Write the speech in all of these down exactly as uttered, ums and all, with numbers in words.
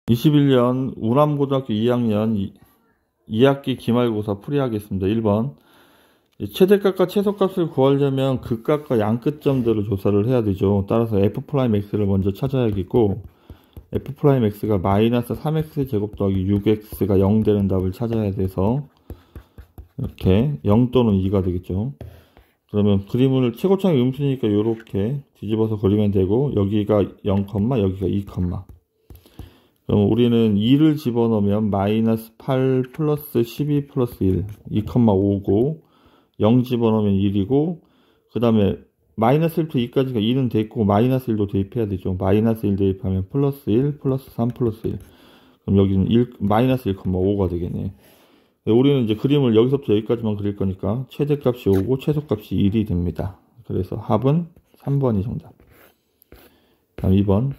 이십일 년 우람고등학교 이 학년 이 학기 기말고사 풀이하겠습니다. 일 번 최대값과 최소값을 구하려면 극값과 양끝점들을 조사를 해야 되죠. 따라서 F'X를 먼저 찾아야겠고, F'X가 마이너스 삼 엑스 제곱 더하기 육 엑스가 영 되는 답을 찾아야 돼서 이렇게 영 또는 이가 되겠죠. 그러면 그림을 최고창이 음수니까 이렇게 뒤집어서 그리면 되고, 여기가 영, 여기가 이, 그럼 우리는 이를 집어넣으면 마이너스 팔 플러스 십이 플러스 일, 이, 오고 영 집어넣으면 일이고, 그 다음에 마이너스 일부터 이까지가 이는 됐고 마이너스 일도 대입해야 되죠. 마이너스 일 대입하면 플러스 일 플러스 삼 플러스 일, 그럼 여기는 일, 마이너스 일, 오가 되겠네. 우리는 이제 그림을 여기서부터 여기까지만 그릴 거니까 최대값이 오고 최소값이 일이 됩니다. 그래서 합은 삼 번이 정답. 다음 이 번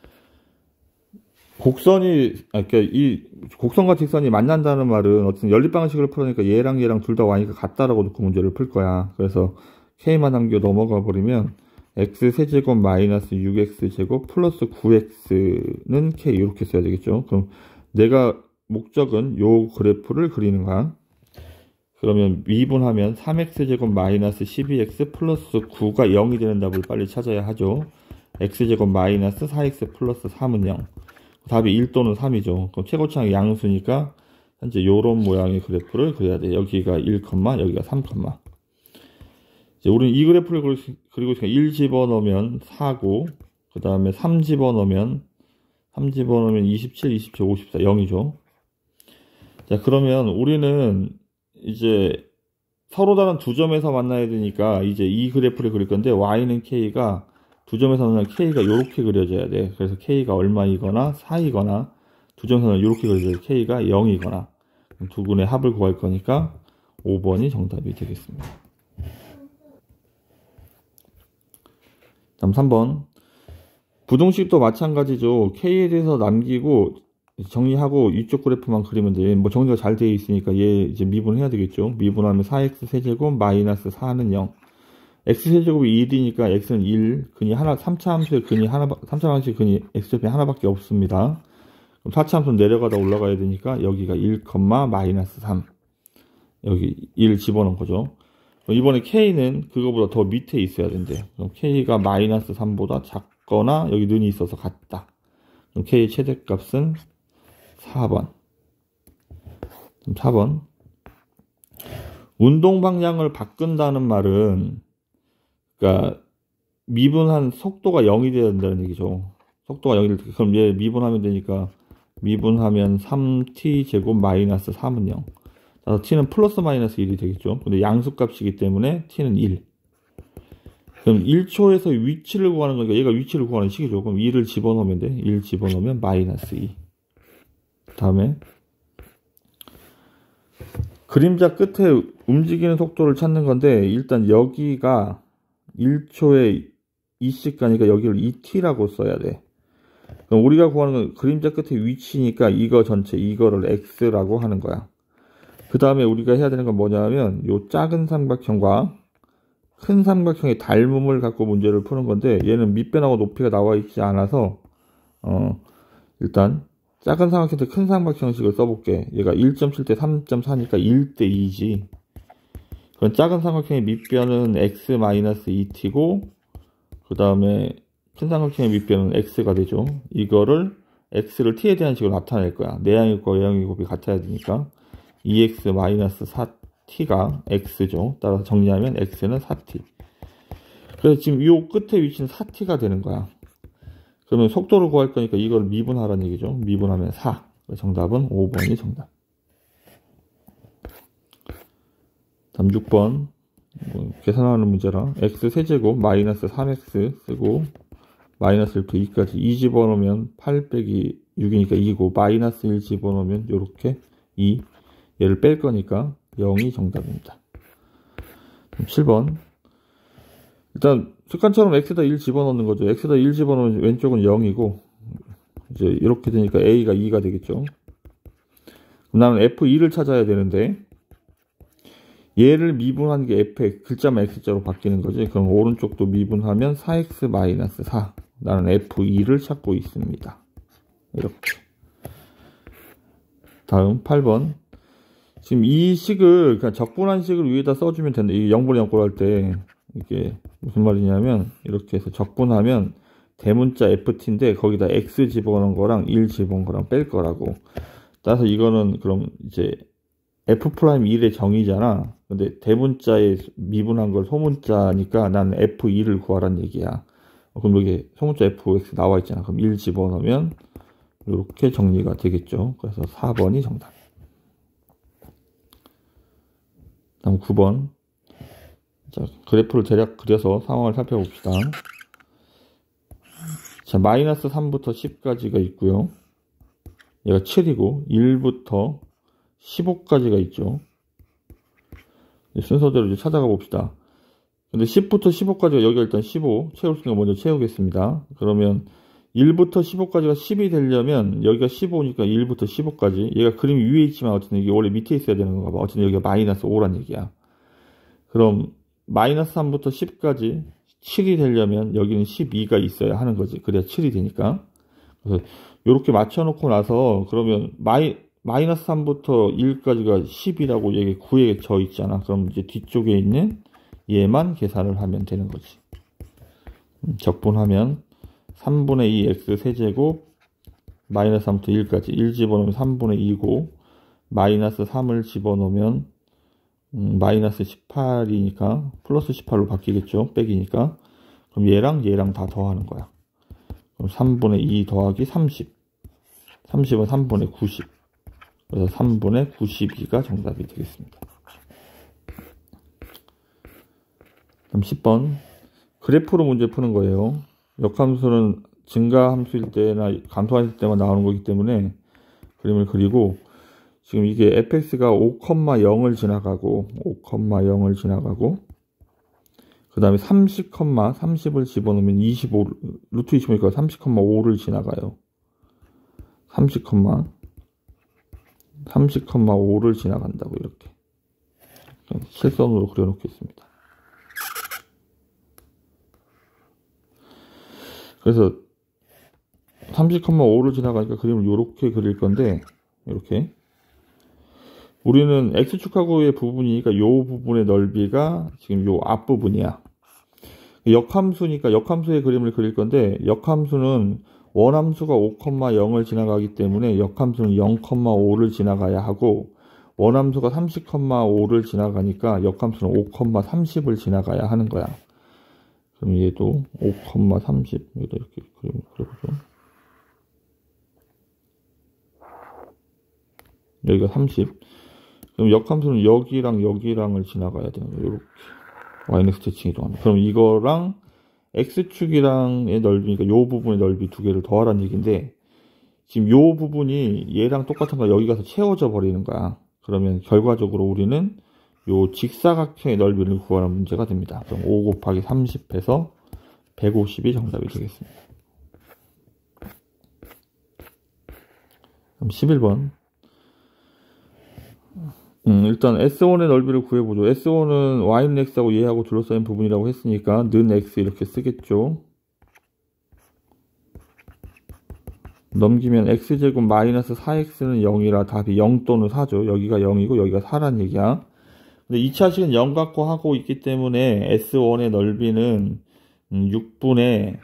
곡선이, 아, 그러니까 이 곡선과 직선이 만난다는 말은 어쨌든 연립방식으로 풀으니까 얘랑 얘랑 둘 다 y가 같다라고 놓고 문제를 풀 거야. 그래서 k만 남겨 넘어가 버리면 x 세제곱 마이너스 육 엑스 제곱 플러스 구 엑스는 k 이렇게 써야 되겠죠. 그럼 내가 목적은 요 그래프를 그리는 거야. 그러면 미분하면 삼 엑스 제곱 마이너스 십이 엑스 플러스 구가 영이 되는 답을 빨리 찾아야 하죠. x제곱 마이너스 사 엑스 플러스 삼은 영. 답이 일 또는 삼이죠. 그럼 최고차항이 양수니까 현재 요런 모양의 그래프를 그려야 돼. 여기가 일, 여기가 삼. 이제 우리는 이 그래프를 그리고 있으니까 일 집어넣으면 사고, 그 다음에 삼 집어넣으면 삼 집어넣으면 이십칠, 이십칠, 오십사, 영이죠. 자, 그러면 우리는 이제 서로 다른 두 점에서 만나야 되니까 이제 이 그래프를 그릴 건데, y는 k가 두 점에서 만나면 k가 이렇게 그려져야 돼. 그래서 k가 얼마이거나 사이거나, 두 점에서는 이렇게 그려져야 돼. k가 영이거나. 두 분의 합을 구할 거니까 오 번이 정답이 되겠습니다. 다음 삼 번 부등식도 마찬가지죠. k에 대해서 남기고 정리하고 이쪽 그래프만 그리면 돼. 뭐 정리가 잘 되어 있으니까 얘 이제 미분해야 되겠죠. 미분하면 사 엑스 세제곱 마이너스 사는 영. x 세제곱이 일이니까 x는 일, 근이 하나, 삼 차 함수의 근이 하나, 삼 차 함수의 근이 x제곱이 하나밖에 없습니다. 그럼 사 차 함수는 내려가다 올라가야 되니까 여기가 일, 마이너스 삼. 여기 일 집어넣은 거죠. 이번에 k는 그거보다 더 밑에 있어야 된대. 그럼 k가 마이너스 삼보다 작거나 여기 는이 있어서 같다. 그럼 k의 최대값은 사 번. 그럼 사 번 운동 방향을 바꾼다는 말은, 그러니까 미분한 속도가 영이 돼야 된다는 얘기죠. 속도가 영이 될 때, 그럼 얘 미분하면 되니까 미분하면 삼 티 제곱 마이너스 삼은 영. 따라서 t는 플러스 마이너스 일이 되겠죠. 근데 양수값이기 때문에 t는 일. 그럼 일 초에서 위치를 구하는 거니까 얘가 위치를 구하는 식이죠. 그럼 일을 집어넣으면 돼. 일 집어넣으면 마이너스 이. 다음에 그림자 끝에 움직이는 속도를 찾는 건데, 일단 여기가 일 초에 이 씩 가니까 여기를 이 티라고 써야 돼. 그럼 우리가 구하는 건 그림자 끝에 위치니까 이거 전체, 이거를 x라고 하는 거야. 그 다음에 우리가 해야 되는 건 뭐냐면 요 작은 삼각형과 큰 삼각형의 닮음을 갖고 문제를 푸는 건데, 얘는 밑변하고 높이가 나와 있지 않아서 어 일단 작은 삼각형 대 큰 삼각형식을 써볼게. 얘가 일 점 칠 대 삼 점 사니까 일 대 이지. 그럼 작은 삼각형의 밑변은 x 마이너스 이 티고, 그 다음에 큰 삼각형의 밑변은 x가 되죠. 이거를 x를 t에 대한 식으로 나타낼 거야. 내향의 곱과 외향의 곱이 같아야 되니까 이 엑스 마이너스 사 티가 x죠. 따라서 정리하면 x는 사 티. 그래서 지금 이 끝에 위치는 사 티가 되는 거야. 그러면 속도를 구할 거니까 이걸 미분하라는 얘기죠. 미분하면 사. 정답은 오 번이 정답. 다음 육 번 뭐 계산하는 문제라 x 세제곱 마이너스 삼 엑스 쓰고 마이너스 일부터 이까지 이 집어넣으면 팔 빼기 육이니까 이고, 마이너스 일 집어넣으면 이렇게 이. 얘를 뺄 거니까 영이 정답입니다. 칠 번 일단 습관처럼 x에다 일 집어넣는 거죠. x에다 일 집어넣으면 왼쪽은 영이고, 이제 이렇게 되니까 a가 이가 되겠죠. 그럼 나는 에프 이를 찾아야 되는데, 얘를 미분한 게 fx, 글자만 x자로 바뀌는 거지. 그럼 오른쪽도 미분하면 사 엑스 마이너스 사. 나는 에프 이를 찾고 있습니다. 이렇게. 다음 팔 번. 지금 이 식을 그냥 적분한 식을 위에다 써주면 된다. 이게 영분의 영꼴 할 때 이게 무슨 말이냐면 이렇게 해서 적분하면 대문자 에프티인데 거기다 x 집어넣은 거랑 일 집어넣은 거랑 뺄 거라고. 따라서 이거는 그럼 이제 f 프라임 일의 정의잖아. 근데 대문자에 미분한 걸 소문자니까 난 에프 일을 구하란 얘기야. 그럼 여기 소문자 에프엑스 나와 있잖아. 그럼 일 집어넣으면 이렇게 정리가 되겠죠. 그래서 사 번이 정답. 다음 구 번. 자, 그래프를 대략 그려서 상황을 살펴봅시다. 자, 마이너스 삼부터 십까지가 있고요. 얘가 칠이고 일부터 십오까지가 있죠. 순서대로 이제 찾아가 봅시다. 근데 십부터 십오까지가 여기가 일단 십오 채울 수 있는 거 먼저 채우겠습니다. 그러면 일부터 십오까지가 십이 되려면 여기가 십오니까 일부터 십오까지. 얘가 그림이 위에 있지만 어쨌든 이게 원래 밑에 있어야 되는 건가 봐. 어쨌든 여기가 마이너스 오란 얘기야. 그럼 마이너스 삼부터 십까지 칠이 되려면 여기는 십이가 있어야 하는 거지. 그래야 칠이 되니까. 그래서 이렇게 맞춰놓고 나서 그러면 마이, 마이너스 삼부터 일까지가 십이라고 여기 구에 져 있잖아. 그럼 이제 뒤쪽에 있는 얘만 계산을 하면 되는 거지. 적분하면 삼분의 이 엑스 세제곱 마이너스 삼부터 일까지 일 집어넣으면 삼분의 이고 마이너스 삼을 집어넣으면 음, 마이너스 십팔이니까 플러스 십팔로 바뀌겠죠. 빼기니까. 그럼 얘랑 얘랑 다 더하는 거야. 그럼 삼분의 이 더하기 삼십. 삼십은 삼분의 구십. 그래서 삼분의 구십이가 정답이 되겠습니다. 그럼 십 번. 그래프로 문제 푸는 거예요. 역함수는 증가함수일 때나 감소함수일 때만 나오는 거기 때문에 그림을 그리고 지금 이게 에프엑스가 오, 영을 지나가고 오, 영을 지나가고 그 다음에 삼십, 삼십을 집어넣으면 이십오, 루트 이십오니까 삼십, 오를 지나가요. 삼십, 삼십, 오를 지나간다고 이렇게 실선으로 그려놓겠습니다. 그래서 삼십, 오를 지나가니까 그림을 이렇게 그릴 건데 이렇게 우리는 x축하고의 부분이니까 이 부분의 넓이가 지금 이 앞부분이야. 역함수니까 역함수의 그림을 그릴 건데 역함수는 원함수가 오, 영을 지나가기 때문에 역함수는 영, 오를 지나가야 하고 원함수가 삼십, 오를 지나가니까 역함수는 오, 삼십을 지나가야 하는 거야. 그럼 얘도 오, 삼십 여기다 이렇게 그림을 그려보죠. 여기가 삼십. 그럼 역함수는 여기랑 여기랑을 지나가야 되는 거예요. 이렇게 마이너스 대칭 이동하면. 그럼 이거랑 x축이랑의 넓이니까 요 부분의 넓이 두 개를 더하라는 얘기인데 지금 요 부분이 얘랑 똑같은 거 여기 가서 채워져 버리는 거야. 그러면 결과적으로 우리는 요 직사각형의 넓이를 구하는 문제가 됩니다. 그럼 오 곱하기 삼십 해서 백오십이 정답이 되겠습니다. 그럼 십일 번. 음, 일단 에스 원의 넓이를 구해보죠. 에스 원은 y는 x하고 얘하고 둘러싸인 부분이라고 했으니까 는 x 이렇게 쓰겠죠. 넘기면 x제곱 마이너스 사 엑스는 영이라 답이 영 또는 사죠. 여기가 영이고 여기가 사란 얘기야. 근데 이 차식은 영 갖고 하고 있기 때문에 에스 원의 넓이는 음, 육분의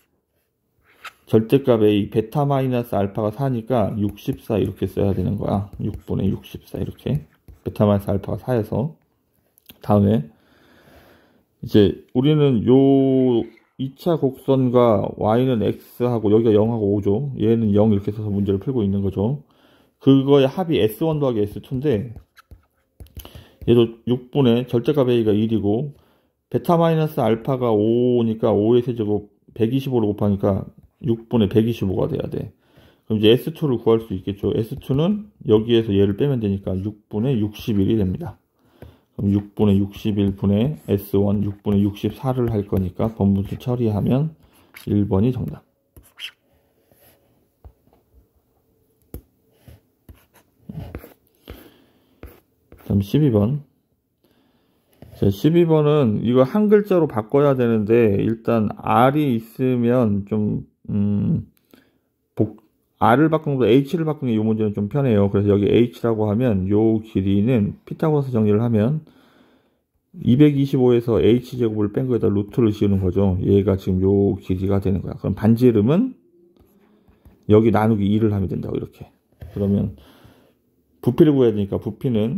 절대값 a 베타 마이너스 알파가 사니까 육십사 이렇게 써야 되는 거야. 육분의 육십사 이렇게 베타 마이너스 알파가 사에서 다음에 이제 우리는 요 이 차 곡선과 y는 x하고 여기가 영하고 오죠. 얘는 영 이렇게 써서 문제를 풀고 있는 거죠. 그거의 합이 에스 원 더하기 에스 투인데 얘도 육분의 절대값 a가 일이고 베타 마이너스 알파가 오니까 오의 세제곱 백이십오를 곱하니까 육분의 백이십오가 돼야 돼. 그럼 이제 에스 투를 구할 수 있겠죠. 에스 투는 여기에서 얘를 빼면 되니까 육분의 육십일이 됩니다. 그럼 육분의 육십일 분의 에스 원 육분의 육십사를 할 거니까 번분수 처리하면 일 번이 정답. 그럼 십이 번. 자, 십이 번은 이거 한 글자로 바꿔야 되는데 일단 R이 있으면 좀 음, 복, R을 바꾸는 것보다 H를 바꾸는 게 이 문제는 좀 편해요. 그래서 여기 H라고 하면 요 길이는 피타고라스 정리를 하면 이백이십오에서 H제곱을 뺀 거에다 루트를 씌우는 거죠. 얘가 지금 요 길이가 되는 거야. 그럼 반지름은 여기 나누기 이를 하면 된다고 이렇게. 그러면 부피를 구해야 되니까 부피는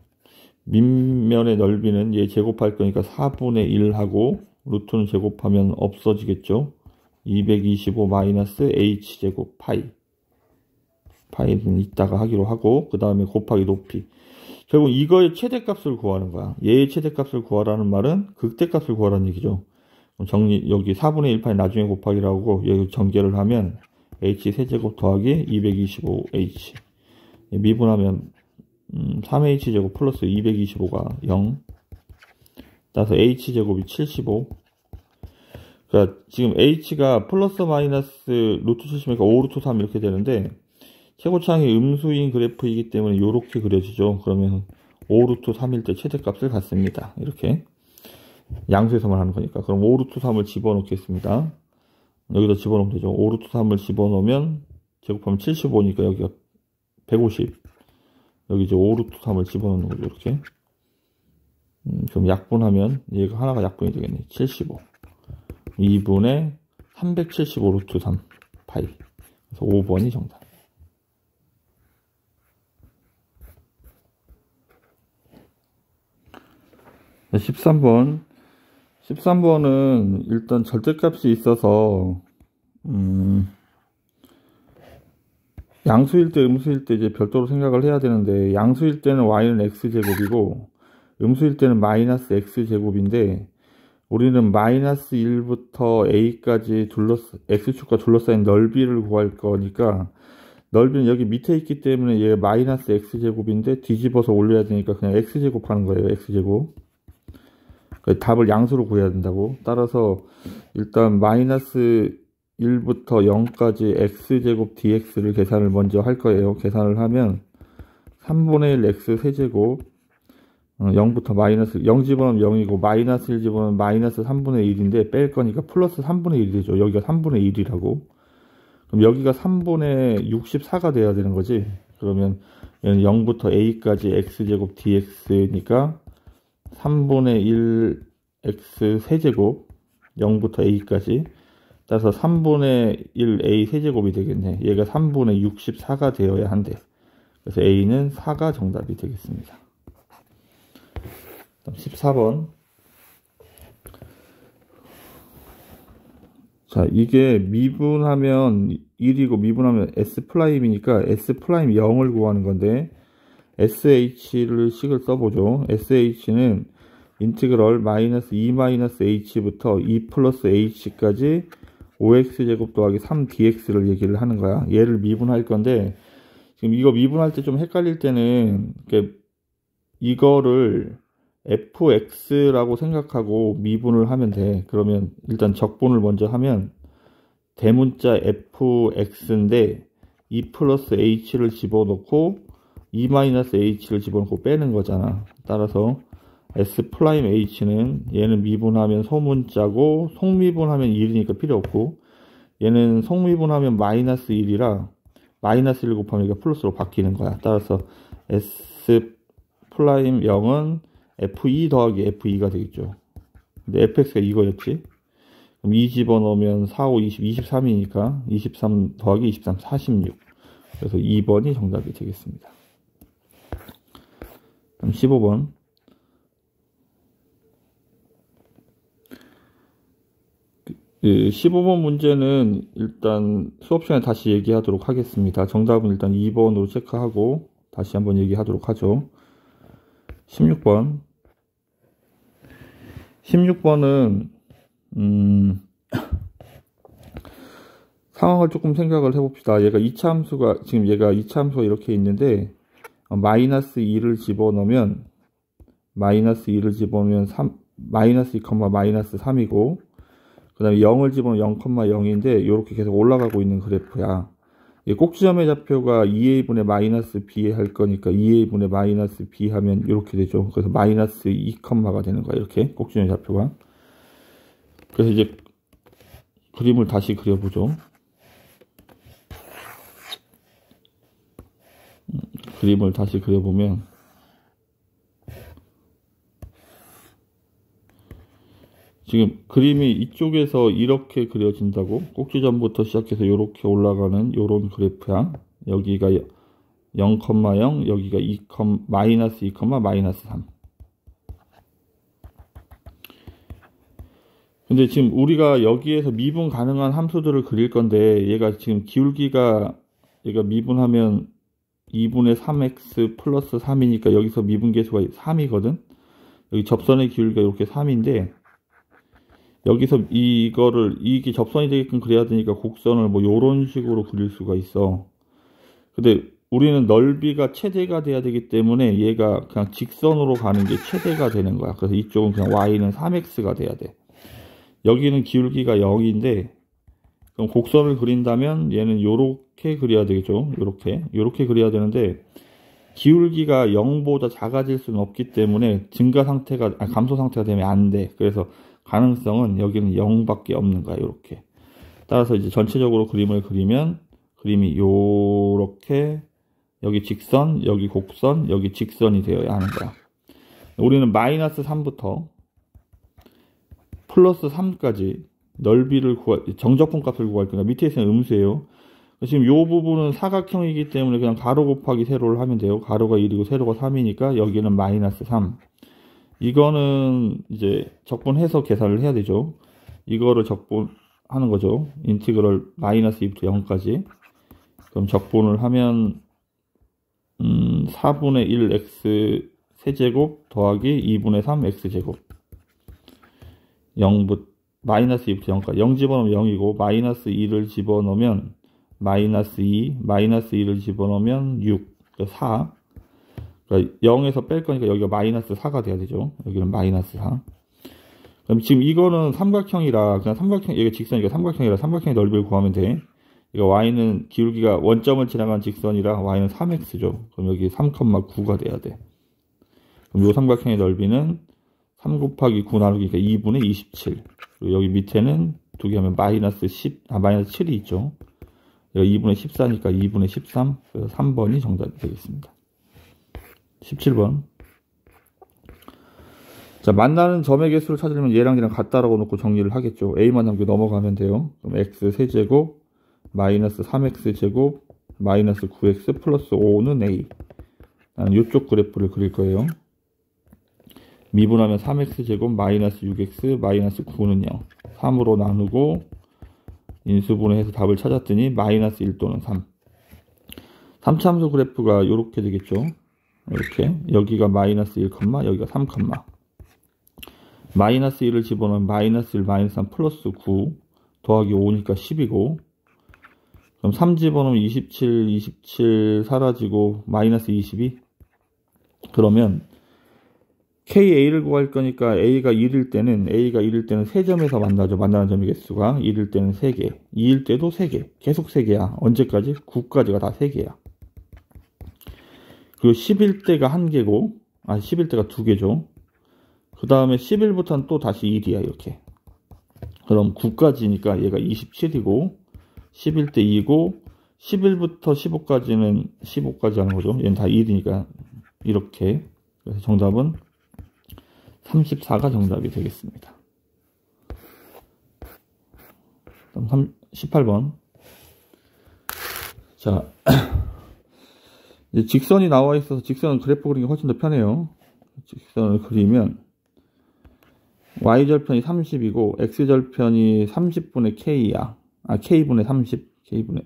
밑면의 넓이는 얘 제곱할 거니까 사분의 일 하고 루트는 제곱하면 없어지겠죠. 이백이십오 마이너스 H제곱 파이. 파이는 이따가 하기로 하고 그 다음에 곱하기 높이. 결국 이거의 최대값을 구하는 거야. 얘의 최대값을 구하라는 말은 극대값을 구하라는 얘기죠. 정리 여기 사분의 일 파이 나중에 곱하기라고 하고 여기 전개를 하면 H 세제곱 더하기 이백이십오 H 미분하면 음, 삼 에이치제곱 플러스 이백이십오가 영. 따라서 H제곱이 칠십오. 그러니까 지금 H가 플러스 마이너스 루트 칠십이니까 오 루트 삼 이렇게 되는데 최고차항이 음수인 그래프이기 때문에 이렇게 그려지죠. 그러면 오 루트 삼일 때 최대값을 갖습니다. 이렇게 양수에서만 하는 거니까. 그럼 오 루트 삼을 집어넣겠습니다. 여기다 집어넣으면 되죠. 오 루트 삼을 집어넣으면 제곱하면 칠십오니까 여기가 백오십. 여기 이제 오 루트 삼을 집어넣는 거죠. 이렇게. 음, 그럼 약분하면 얘가 하나가 약분이 되겠네. 칠십오. 이분의 삼백칠십오 루트 삼 파이. 그래서 오 번이 정답. 십삼 번. 십삼 번은 일단 절대값이 있어서 음, 양수일 때 음수일 때 이제 별도로 생각을 해야 되는데 양수일 때는 y는 x제곱이고 음수일 때는 마이너스 x제곱인데 우리는 마이너스 일부터 a까지 둘러싸 x축과 둘러싸인 넓이를 구할 거니까 넓이는 여기 밑에 있기 때문에 얘 마이너스 x제곱인데 뒤집어서 올려야 되니까 그냥 x제곱 하는 거예요. x제곱. 답을 양수로 구해야 된다고. 따라서 일단 마이너스 일부터 영까지 x제곱 dx를 계산을 먼저 할 거예요. 계산을 하면 삼분의 일 x 세제곱 어, 영부터 마이너스 영 집어넣으면 영이고 마이너스 일 집어넣으면 마이너스 삼분의 일인데 뺄 거니까 플러스 삼분의 일이 되죠. 여기가 삼분의 일이라고. 그럼 여기가 삼분의 육십사가 돼야 되는 거지. 그러면 얘는 영부터 a까지 x제곱 dx니까 삼분의 일 x 세제곱 영부터 a까지. 따라서 삼분의 일 a 세제곱이 되겠네. 얘가 삼분의 육십사가 되어야 한대. 그래서 a는 사가 정답이 되겠습니다. 십사 번. 자, 이게 미분하면 일이고 미분하면 S'이니까 S' 영을 구하는 건데 에스에이치를 식을 써보죠. 에스에이치는 인티그럴 마이너스 이 마이너스 h부터 이 플러스 h까지 오엑스제곱 더하기 삼 디엑스를 얘기를 하는 거야. 얘를 미분할 건데 지금 이거 미분할 때 좀 헷갈릴 때는 이거를 에프엑스라고 생각하고 미분을 하면 돼. 그러면 일단 적분을 먼저 하면 대문자 에프엑스인데 이 플러스 h를 집어넣고 이 마이너스 h를 집어넣고 빼는 거잖아. 따라서 S'H는 얘는 미분하면 소문자고 속미분하면 일이니까 필요 없고 얘는 속미분하면 마이너스 일이라 마이너스 일 곱하면 이게 플러스로 바뀌는 거야. 따라서 S'H은 에프이 더하기 에프이가 되겠죠. 근데 에프엑스가 이거였지. 그럼 이 집어넣으면 사, 오, 이십, 이십삼이니까 이십삼 더하기 이십삼, 사십육. 그래서 이 번이 정답이 되겠습니다. 그럼 십오 번. 십오 번 문제는 일단 수업 시간에 다시 얘기하도록 하겠습니다. 정답은 일단 이 번으로 체크하고 다시 한번 얘기하도록 하죠. 십육 번. 십육 번은 음, 상황을 조금 생각을 해봅시다. 얘가 이 차 함수가 지금 얘가 이 차 함수가 이렇게 있는데 마이너스 이를 집어넣으면 마이너스 이를 집어넣으면 삼, 마이너스 이, 마이너스 삼이고 그 다음에 영을 집어넣으면 영, 영인데 이렇게 계속 올라가고 있는 그래프야. 꼭지점의 좌표가 이 에이분의 마이너스 b 할 거니까 이 에이분의 마이너스 b 하면 이렇게 되죠. 그래서 마이너스 이, 가 되는 거야. 이렇게 꼭지점의 좌표가. 그래서 이제 그림을 다시 그려보죠. 그림을 다시 그려보면 지금 그림이 이쪽에서 이렇게 그려진다고, 꼭지점부터 시작해서 이렇게 올라가는 요런 그래프야. 여기가 영, 영, 여기가 이, 마이너스 이, 마이너스 삼. 근데 지금 우리가 여기에서 미분 가능한 함수들을 그릴 건데, 얘가 지금 기울기가, 얘가 미분하면 이분의 삼 엑스 플러스 삼이니까 여기서 미분 계수가 삼이거든? 여기 접선의 기울기가 이렇게 삼인데, 여기서 이거를, 이게 접선이 되게끔 그려야 되니까 곡선을 뭐 요런 식으로 그릴 수가 있어. 근데 우리는 넓이가 최대가 돼야 되기 때문에 얘가 그냥 직선으로 가는 게 최대가 되는 거야. 그래서 이쪽은 그냥 y는 삼 엑스가 돼야 돼. 여기는 기울기가 영인데, 그럼 곡선을 그린다면 얘는 요렇게 그려야 되겠죠. 요렇게. 요렇게 그려야 되는데, 기울기가 영보다 작아질 수는 없기 때문에 증가 상태가, 아니, 감소 상태가 되면 안 돼. 그래서 가능성은 여기는 영밖에 없는 거야. 요렇게. 따라서 이제 전체적으로 그림을 그리면 그림이 요렇게 여기 직선, 여기 곡선, 여기 직선이 되어야 하는 거야. 우리는 마이너스 삼부터 플러스 삼까지 넓이를 구할, 정적분 값을 구할 거니까 밑에 있으면 음수예요. 지금 요 부분은 사각형이기 때문에 그냥 가로 곱하기 세로를 하면 돼요. 가로가 일이고 세로가 삼이니까 여기는 마이너스 삼. 이거는 이제 적분해서 계산을 해야 되죠. 이거를 적분하는 거죠. 인티그럴 마이너스 이부터 영까지. 그럼 적분을 하면 음, 사분의 일 엑스 세제곱 더하기 이분의 삼 엑스제곱. 영부터 마이너스 이부터 영까지. 영 집어넣으면 영이고 마이너스 이를 집어넣으면 마이너스 이, 마이너스 이를 집어넣으면 육, 사. 그러니까 영에서 뺄 거니까 여기가 마이너스 사가 돼야 되죠. 여기는 마이너스 사. 그럼 지금 이거는 삼각형이라, 그냥 삼각형, 이게 직선이니까 삼각형이라 삼각형의 넓이를 구하면 돼. 이거 y는 기울기가 원점을 지나간 직선이라 y는 삼 엑스죠. 그럼 여기 삼, 구가 돼야 돼. 그럼 이 삼각형의 넓이는 삼 곱하기 구 나누기니까 이분의 이십칠. 그리고 여기 밑에는 두 개 하면 마이너스 십, 아, 마이너스 칠이 있죠. 여기 이분의 십사니까 이분의 십삼. 그래서 삼 번이 정답이 되겠습니다. 십칠 번. 자, 만나는 점의 개수를 찾으려면 얘랑 얘랑 같다라고 놓고 정리를 하겠죠. a만 남겨 넘어가면 돼요. 그럼 x 세제곱 마이너스 삼 엑스제곱 마이너스 구 엑스 플러스 오는 a. 나는 이쪽 그래프를 그릴 거예요. 미분하면 삼 엑스제곱 마이너스 육 엑스 마이너스 구는 영. 삼으로 나누고 인수분해해서 답을 찾았더니 마이너스 일 또는 삼. 삼 차 함수 그래프가 이렇게 되겠죠. 이렇게. 여기가 마이너스 일, 여기가 삼, 마이너스 일을 집어넣으면 마이너스 일, 마이너스 삼 플러스 구 더하기 오니까 십이고, 그럼 삼 집어넣으면 이십칠, 이십칠 사라지고 마이너스 이십이. 그러면 케이에이를 구할 거니까 a가 일일 때는 a가 일일 때는 세 점에서 만나죠. 만나는 점의 개수가 일일 때는 세 개, 이일 때도 세 개, 계속 세 개야. 언제까지? 구까지가 다 세 개야. 그리고 십일 때가 한 개고, 아 십일 때가 두 개죠. 그 다음에 십일부터는 또 다시 일이야. 이렇게. 그럼 구까지니까 얘가 이십칠이고 십일 때 이고, 십일부터 십오까지는 십오까지 하는 거죠. 얘는 다 일이니까 이렇게. 그래서 정답은 삼십사가 정답이 되겠습니다. 그럼 십팔 번. 자, 이제 직선이 나와 있어서 직선은 그래프 그리는 게 훨씬 더 편해요. 직선을 그리면 y절편이 삼십이고 x절편이 삼십분의 k야. 아, k분의 삼십, k분의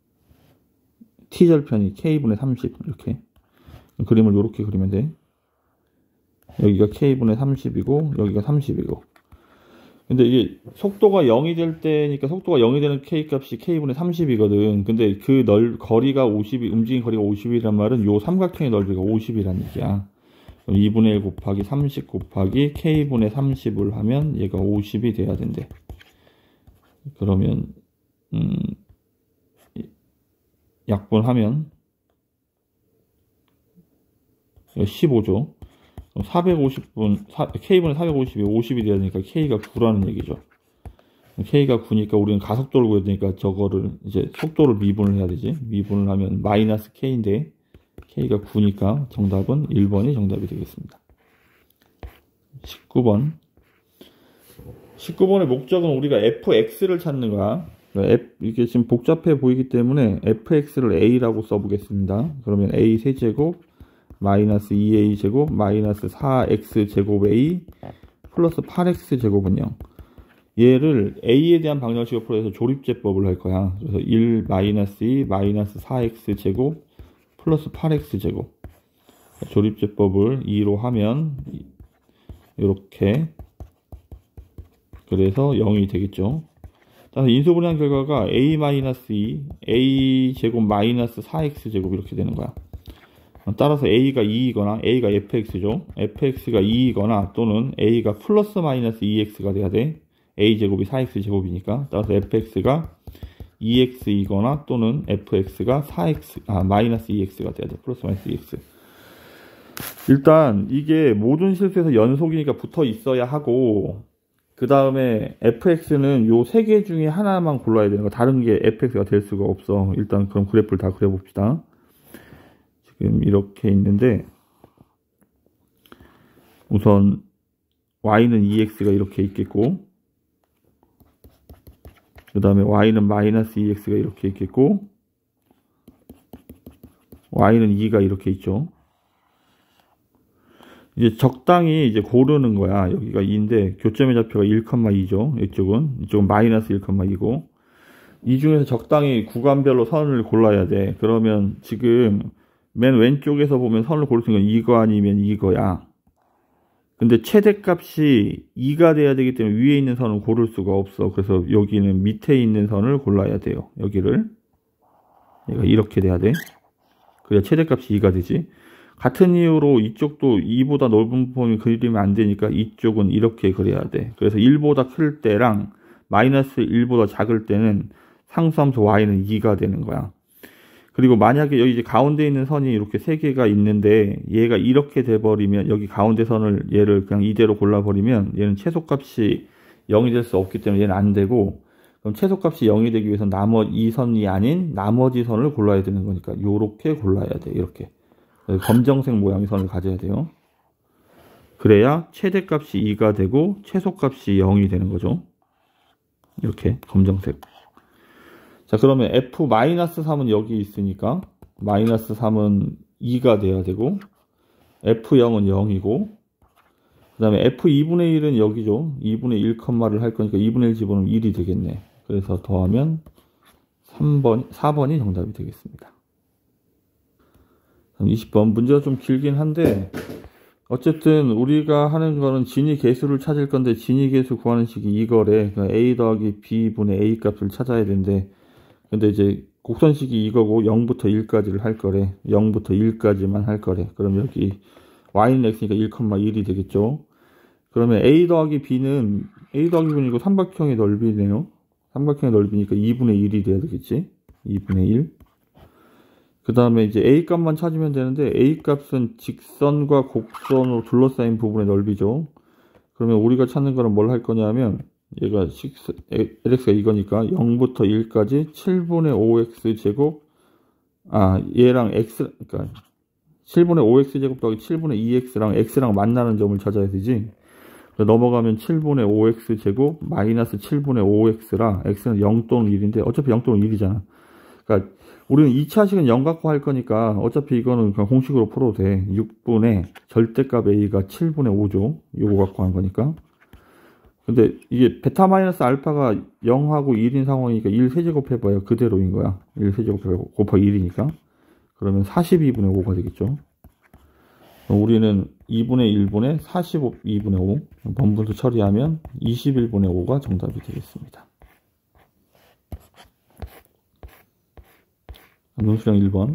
t절편이 k분의 삼십. 이렇게 그림을 이렇게 그리면 돼. 여기가 k분의 삼십이고 여기가 삼십이고. 근데 이게 속도가 영이 될 때니까 속도가 영이 되는 k 값이 k분의 삼십이거든. 근데 그 넓 거리가 오십이, 움직인 거리가 오십이란 말은 요 삼각형의 넓이가 오십이란 얘기야. 그럼 이분의 일 곱하기 삼십 곱하기 k분의 삼십을 하면 얘가 오십이 돼야 된대. 그러면 음 약분하면 십오죠. 사백오십 분, k분의 사백오십이 오십이 돼야 되니까 k가 구라는 얘기죠. k가 구니까 우리는 가속도를 구해야 되니까 저거를 이제 속도를 미분을 해야 되지. 미분을 하면 마이너스 k인데 K가 구니까 정답은 일 번이 정답이 되겠습니다. 십구 번. 십구 번의 목적은 우리가 에프엑스를 찾는 거야. F, 이게 지금 복잡해 보이기 때문에 에프엑스를 A라고 써보겠습니다. 그러면 A 세제곱 마이너스 이 에이 제곱 마이너스 사 엑스 제곱 A 플러스 팔 엑스 제곱은 영. 얘를 A에 대한 방정식을 풀어서 조립제법을 할 거야. 그래서 일 마이너스 이 마이너스 사 엑스 제곱 플러스 팔 엑스 제곱. 조립제법을 이로 하면 이렇게, 그래서 영이 되겠죠. 따라서 인수분해한 결과가 A 마이너스 이, A 제곱 마이너스 사 엑스 제곱 이렇게 되는 거야. 따라서 A가 이이거나 A가 에프엑스죠. 에프엑스가 이이거나 또는 A가 플러스 마이너스 이 엑스가 돼야 돼. A 제곱이 사 엑스 제곱이니까. 따라서 에프엑스가 이 엑스이거나 또는 에프엑스가 사 엑스, 아, 마이너스 이 엑스가 돼야 돼. 플러스 마이너스 이 엑스. 일단 이게 모든 실수에서 연속이니까 붙어 있어야 하고, 그 다음에 에프엑스는 요 세 개 중에 하나만 골라야 되는 거. 다른 게 에프엑스가 될 수가 없어. 일단 그럼 그래프를 다 그려봅시다. 지금 이렇게 있는데, 우선 y는 이 엑스가 이렇게 있겠고, 그 다음에 y는 마이너스 이 엑스가 이렇게 있겠고, y는 이가 이렇게 있죠. 이제 적당히 이제 고르는 거야. 여기가 이인데 교점의 좌표가 일, 이죠. 이쪽은 이쪽은 마이너스 일, 이고 이 중에서 적당히 구간별로 선을 골라야 돼. 그러면 지금 맨 왼쪽에서 보면 선을 고를 수 있는 건 이거 아니면 이거야. 근데 최대값이 이가 돼야 되기 때문에 위에 있는 선을 고를 수가 없어. 그래서 여기는 밑에 있는 선을 골라야 돼요. 여기를 얘가 이렇게 돼야 돼. 그래야 최대값이 이가 되지. 같은 이유로 이쪽도 이보다 넓은 부분을 그리면 안 되니까 이쪽은 이렇게 그려야 돼. 그래서 일보다 클 때랑 마이너스 일보다 작을 때는 상수함수 y는 이가 되는 거야. 그리고 만약에 여기 이제 가운데 있는 선이 이렇게 세 개가 있는데 얘가 이렇게 돼버리면, 여기 가운데 선을 얘를 그냥 이대로 골라버리면 얘는 최소값이 영이 될 수 없기 때문에 얘는 안 되고, 그럼 최소값이 영이 되기 위해서 나머지 이 선이 아닌 나머지 선을 골라야 되는 거니까 요렇게 골라야 돼. 이렇게 검정색 모양의 선을 가져야 돼요. 그래야 최대값이 이가 되고 최소값이 영이 되는 거죠. 이렇게 검정색. 자, 그러면 에프 마이너스 삼은 여기 있으니까 마이너스 삼은 이가 돼야 되고, 에프 영은 영이고, 그 다음에 에프 이분의 일은 여기죠. 이분의 일 컴마를 할 거니까 이분의 일 집어넣으면 일이 되겠네. 그래서 더하면 삼 번, 사 번이 정답이 되겠습니다. 이십 번 문제가 좀 길긴 한데, 어쨌든 우리가 하는 거는 진위 계수를 찾을 건데, 진위 계수 구하는 식이 이거래. 그러니까 A 더하기 B분의 A 값을 찾아야 되는데, 근데 이제 곡선식이 이거고 영부터 일까지를 할 거래. 영부터 일까지만 할 거래. 그럼 여기 y는 x니까 일, 일이 되겠죠. 그러면 A 더하기 B는 A 더하기 B는 이거 삼각형의 넓이네요. 삼각형의 넓이니까 이분의 일이 돼야 되겠지. 이분의 일. 그 다음에 이제 A 값만 찾으면 되는데, A 값은 직선과 곡선으로 둘러싸인 부분의 넓이죠. 그러면 우리가 찾는 거는 뭘 할 거냐면, 얘가 엘엑스가 이거니까 영부터 일까지 칠분의 오 엑스 제곱, 아 얘랑 x, 그러니까 칠분의 오 엑스 제곱 더하기 칠분의 이 엑스랑 x랑 만나는 점을 찾아야 되지. 넘어가면 칠분의 오 엑스 제곱 마이너스 칠분의 오 엑스라 x는 영 또는 일인데 어차피 영 또는 일이잖아. 그러니까 우리는 이 차 식은 영 갖고 할 거니까 어차피 이거는 그냥 공식으로 풀어도 돼. 육분의 절대값 a가 칠분의 오죠. 요거 갖고 한 거니까. 근데 이게 베타 마이너스 알파가 영하고 일인 상황이니까 일 세제곱 해봐야 그대로인 거야. 일 세제곱 해봐야 곱하기 일이니까. 그러면 사십이분의 오가 되겠죠. 우리는 이분의 일분의 사십이분의 오. 번분수 처리하면 이십일분의 오가 정답이 되겠습니다. 논술형 일 번.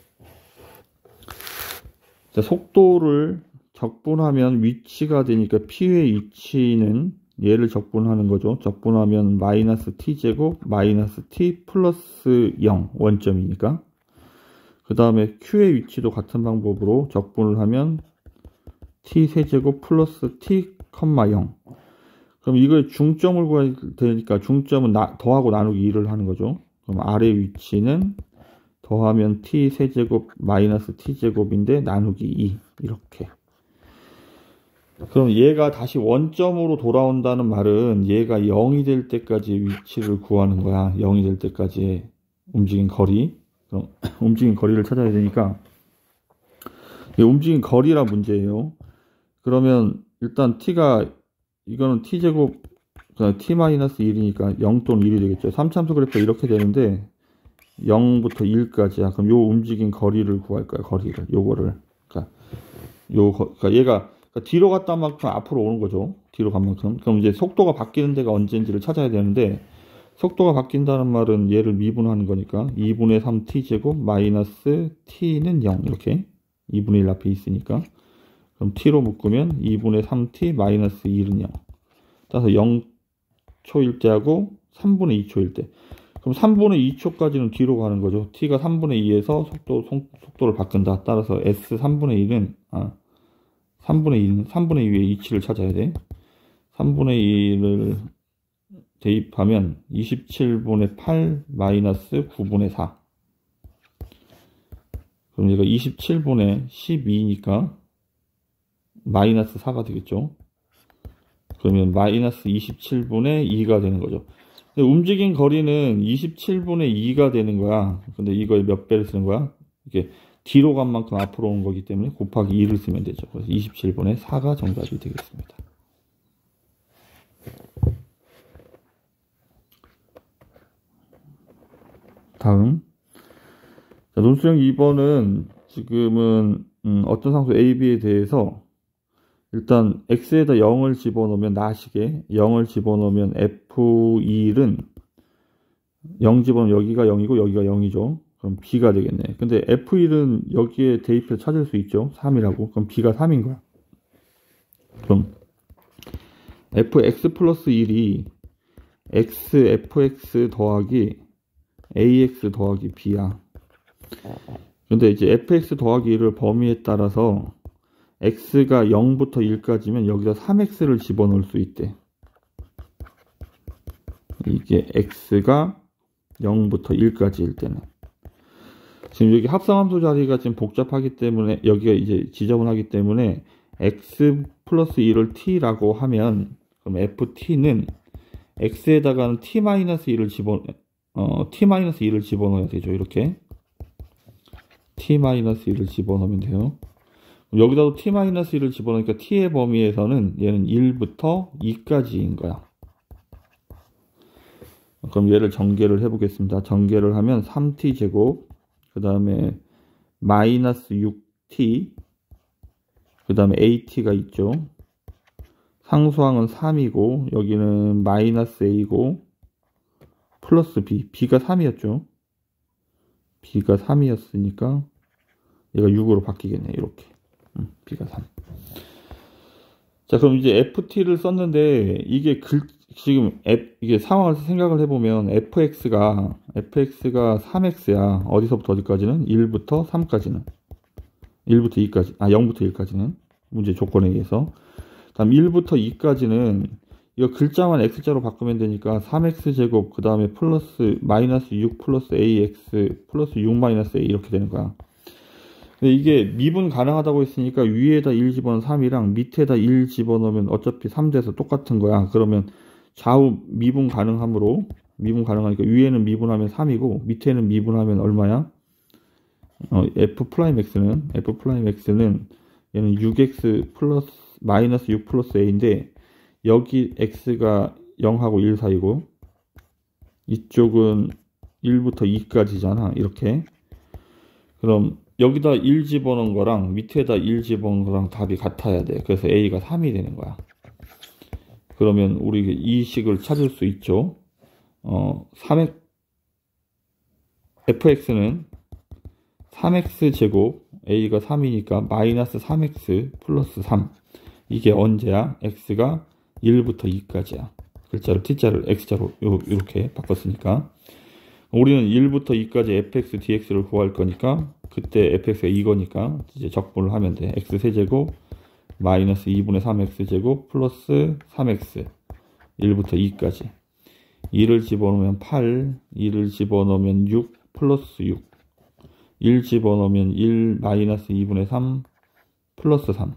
자, 속도를 적분하면 위치가 되니까 P의 위치는 얘를 적분하는 거죠. 적분하면 마이너스 t제곱 마이너스 t 플러스 영 원점이니까. 그 다음에 q의 위치도 같은 방법으로 적분을 하면 t 세제곱 플러스 t, 영. 그럼 이거의 중점을 구해야 되니까 중점은 나, 더하고 나누기 이를 하는 거죠. 그럼 r의 위치는 더하면 t 세제곱 마이너스 t제곱인데 나누기 이 이렇게. 그럼 얘가 다시 원점으로 돌아온다는 말은 얘가 영이 될 때까지 위치를 구하는 거야. 영이 될 때까지 움직인 거리. 그럼 움직인 거리를 찾아야 되니까 움직인 거리라 문제예요. 그러면 일단 t가 이거는 t제곱 t-일이니까 영 또는 일이 되겠죠. 삼 참수 그래프가 이렇게 되는데 영부터 일까지야. 그럼 요 움직인 거리를 구할 거야. 거리를. 요거를. 그러니까 요 그러니까 얘가 그러니까 뒤로 갔다 만큼 앞으로 오는 거죠. 뒤로 간 만큼. 그럼 이제 속도가 바뀌는 데가 언제인지를 찾아야 되는데 속도가 바뀐다는 말은 얘를 미분하는 거니까 이분의 삼 티 제곱 마이너스 t는 영 이렇게 이분의 일 앞에 있으니까 그럼 t로 묶으면 이분의 삼 티 마이너스 일은 영. 따라서 영 초일 때하고 삼분의 이 초일 때. 그럼 삼분의 이 초까지는 뒤로 가는 거죠. t가 삼분의 이에서 속도, 속, 속도를 바꾼다. 따라서 s 삼분의 일은, 아, 삼분의 일은, 삼분의 이 위에 이치를 찾아야 돼. 삼분의 일을 대입하면 이십칠분의 팔 마이너스 구분의 사. 그럼 얘가 이십칠분의 십이니까 마이너스 사가 되겠죠. 그러면 마이너스 이십칠분의 이가 되는 거죠. 움직인 거리는 이십칠분의 이가 되는 거야. 근데 이거에 몇 배를 쓰는 거야? 이게 뒤로 간 만큼 앞으로 오는 거기 때문에 곱하기 이를 쓰면 되죠. 그래서 이십칠분의 사가 정답이 되겠습니다. 다음. 자, 논술형 이 번은 지금은 음, 어떤 상수 A, B에 대해서 일단 x에다 영을 집어넣으면 나시게 영을 집어넣으면 에프 일은 영 집어넣으면 여기가 영이고 여기가 영이죠. 그럼 B가 되겠네. 근데 에프 일은 여기에 대입해서 찾을 수 있죠. 삼이라고. 그럼 B가 삼인 거야. 그럼 fx 플러스 일이 x, fx 더하기 ax 더하기 b야. 근데 이제 fx 더하기 일을 범위에 따라서 x가 영부터 일까지면 여기다 삼 엑스를 집어넣을 수 있대. 이게 x가 영부터 일까지일 때는. 지금 여기 합성함수 자리가 지금 복잡하기 때문에 여기가 이제 지저분하기 때문에 x 플러스 일을 t라고 하면 그럼 ft는 x에다가는 t-일을 집어 어 t-일을 집어넣어야 되죠. 이렇게 t-일을 집어넣으면 돼요. 여기다도 t-일을 집어넣으니까 t의 범위에서는 얘는 일부터 이까지인 거야. 그럼 얘를 전개를 해보겠습니다. 전개를 하면 삼 티 제곱, 그 다음에 마이너스 육 티, 그 다음에 에이티가 있죠. 상수항은 삼이고, 여기는 마이너스 A고, 플러스 B. B가 삼이었죠. B가 삼이었으니까, 얘가 육으로 바뀌겠네, 이렇게. 음, B가 삼. 자, 그럼 이제 에프티를 썼는데, 이게 글, 지금 F, 이게 상황을 생각을 해보면, fx가, fx가 삼 엑스야. 어디서부터 어디까지는? 일부터 삼까지는. 일부터 이까지. 아, 영부터 일까지는. 문제 조건에 의해서. 다음 일부터 이까지는, 이거 글자만 x자로 바꾸면 되니까, 삼 엑스 제곱, 그 다음에 플러스, 마이너스 육 플러스 ax, 플러스 육 마이너스 a, 이렇게 되는 거야. 근데 이게 미분 가능하다고 했으니까 위에다 일 집어넣으면 삼이랑 밑에다 일 집어넣으면 어차피 삼 돼서 똑같은 거야. 그러면 좌우 미분 가능하므로 미분 가능하니까 위에는 미분하면 삼이고 밑에는 미분하면 얼마야? 어, f 프라임 x는 f 프라임 x는 얘는 육 엑스 플러스 마이너스 육 플러스 a인데 여기 x가 영하고 일 사이고 이쪽은 일부터 이까지잖아. 이렇게. 그럼 여기다 일 집어넣은 거랑 밑에다 일 집어넣은 거랑 답이 같아야 돼. 그래서 a가 삼이 되는 거야. 그러면 우리 이 식을 찾을 수 있죠. 어, 삼 엑스, fx는 삼 엑스 제곱, a가 삼이니까 마이너스 삼 엑스 플러스 삼. 이게 언제야? x가 일부터 이까지야. 글자를 t자를 x자로 이렇게 바꿨으니까. 우리는 일부터 이까지 fx, dx를 구할 거니까 그때 fx가 이거니까 이제 적분을 하면 돼. x 세제곱 마이너스 이분의 삼 엑스 제곱 플러스 삼 엑스 일부터 이까지. 이를 집어넣으면 팔, 이를 집어넣으면 육 플러스 육. 일 집어넣으면 일 마이너스 이분의 삼 플러스 삼.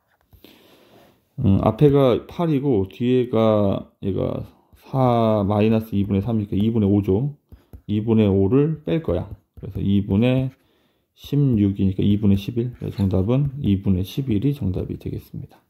음, 앞에가 팔이고 뒤에가 얘가 사 마이너스 이분의 삼이니까 이분의 오죠. 이분의 오를 뺄 거야. 그래서 이분의 십육이니까 이분의 십일. 정답은 이분의 십일이 정답이 되겠습니다.